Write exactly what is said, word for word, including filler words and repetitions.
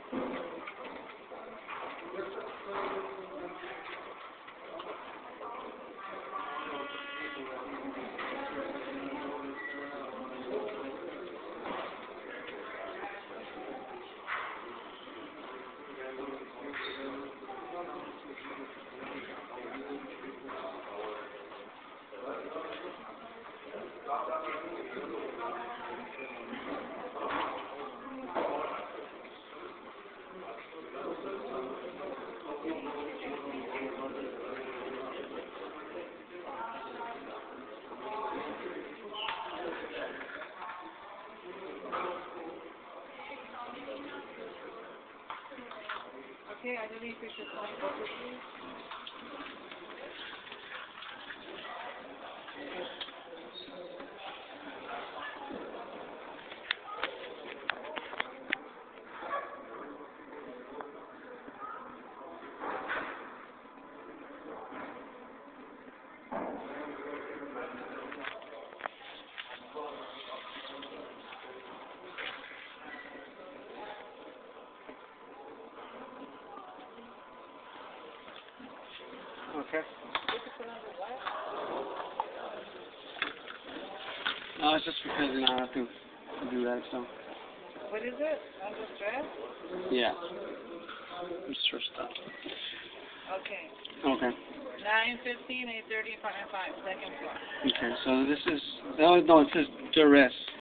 Okay, I believe we should sign both of these. Okay. You can put under what? No, it's just because you know I have to do that, so. What is it? Under stress? Yeah. I'm stressed out. Okay. Okay. Nine fifteen, eight thirty, five five, second floor. Okay, so this is, no, no, it says duress.